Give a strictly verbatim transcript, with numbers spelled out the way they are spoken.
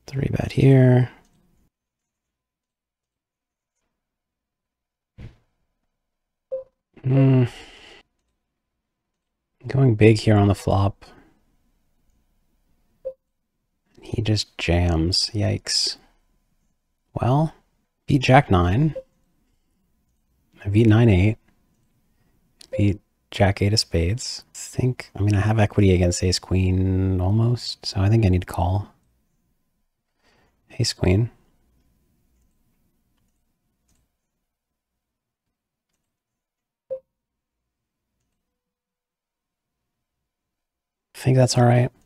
Three bet here. Hmm. Going big here on the flop. He just jams. Yikes. Well, beat Jack nine. I beat nine eight. Beat Jack eight of spades. I think, I mean, I have equity against ace queen almost, so I think I need to call. Ace queen. I think that's all right.